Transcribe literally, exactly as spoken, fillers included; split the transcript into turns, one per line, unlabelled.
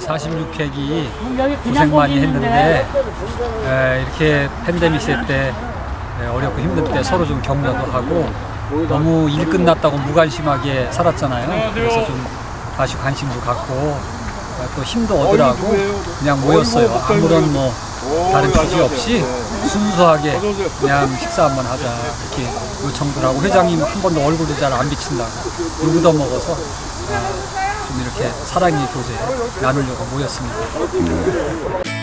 사십육 회기 고생 많이 했는데 에, 이렇게 팬데믹 때 에, 어렵고 힘들 때 서로 좀 격려도 하고 너무 일 끝났다고 무관심하게 살았잖아요. 그래서 좀 다시 관심도 갖고 또 힘도 얻으라고 그냥 모였어요. 아무런 뭐 다른 취지 없이 순수하게 그냥 식사 한번 하자 이렇게 요청들 하고, 회장님 한 번도 얼굴도 잘 안 비친다고 욕도 먹어서 좀 이렇게 사랑의 교제 나누려고 모였습니다.